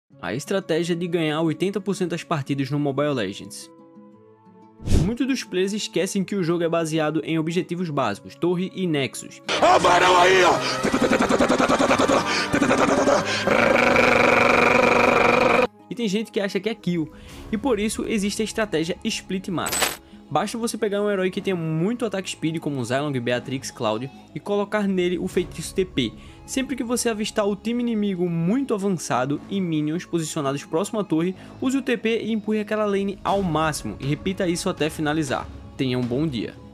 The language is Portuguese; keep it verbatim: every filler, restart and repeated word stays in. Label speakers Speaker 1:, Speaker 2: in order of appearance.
Speaker 1: A estratégia de ganhar oitenta por cento das partidas no Mobile Legends. Muitos dos players esquecem que o jogo é baseado em objetivos básicos, torre e nexus.
Speaker 2: Ah, varão aí, ó!
Speaker 1: E tem gente que acha que é kill, e por isso existe a estratégia Split Map. Basta você pegar um herói que tenha muito ataque speed, como Zilong, Beatrix, Cloud, e colocar nele o feitiço T P. Sempre que você avistar o time inimigo muito avançado e minions posicionados próximo à torre, use o T P e empurre aquela lane ao máximo, e repita isso até finalizar. Tenha um bom dia.